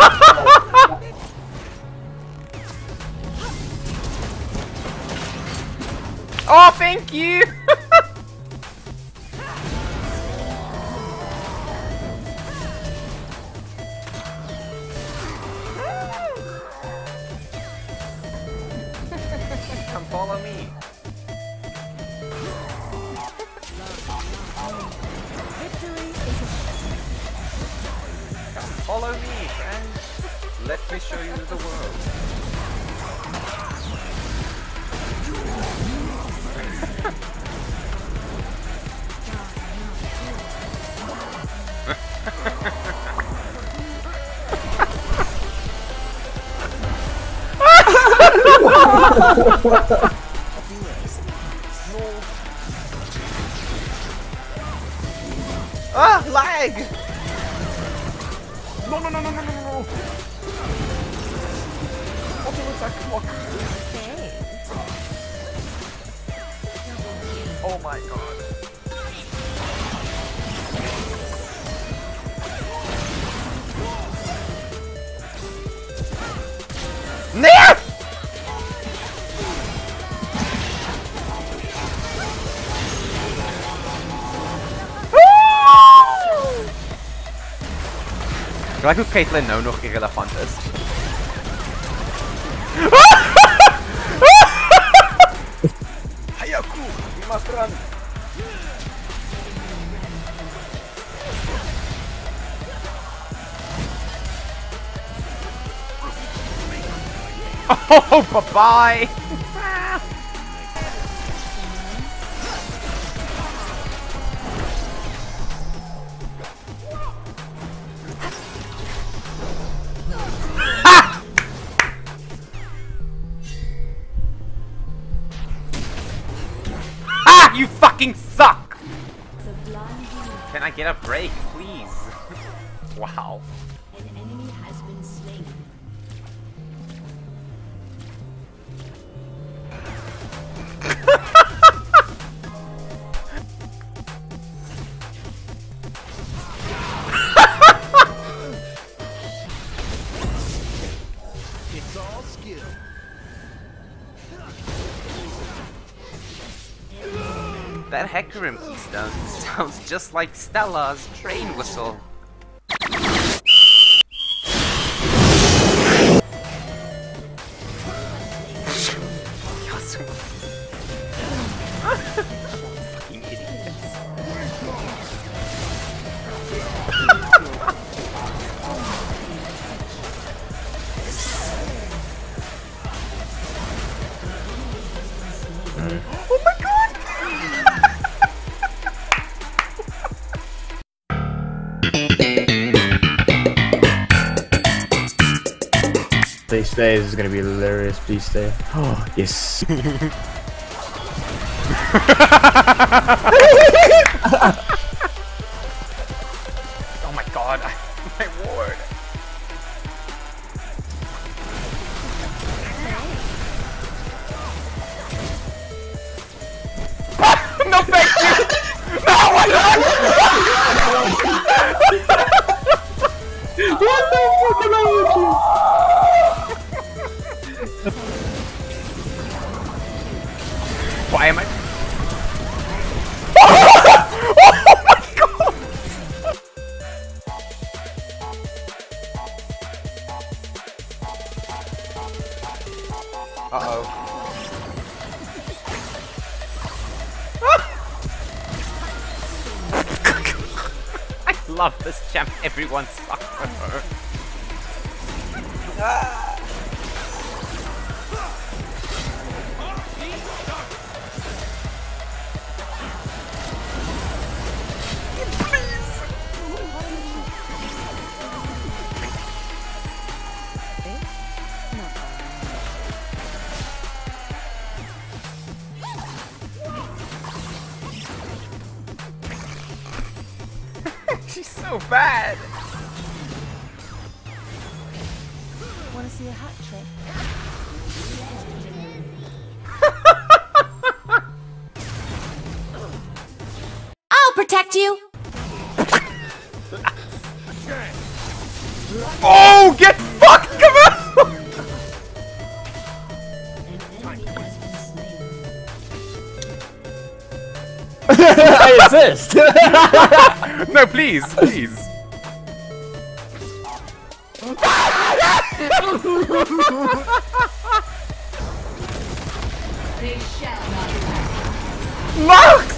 Oh, thank you! Come follow me. Come follow me, friend. Let me show you the world. Ah, lag! No, no, no, no, no, no, no! Auto attack block. Oh my god. Nair! Gelijk hoe Caitlyn nou nog irrelevant is. Hayaku! You must run! Oh, bye-bye! You fucking suck! Can I get a break, please? Wow. An enemy has been slain. It's all skill. That Hecarim keystone sounds just like Stella's train whistle. Fucking idiot. Oh my god! Please stay, this is gonna be hilarious, please stay. Oh, yes. Oh my god, my ward. No, thank you! No, what the What the fuck is wrong with you? Why am I? Uh-oh. I love this champ. Everyone sucks for her. She's so bad. Want to see a hat trick? I'll protect you. Oh, get fucked! Come on! I assist. No, please, please. They shall not pass. Mark!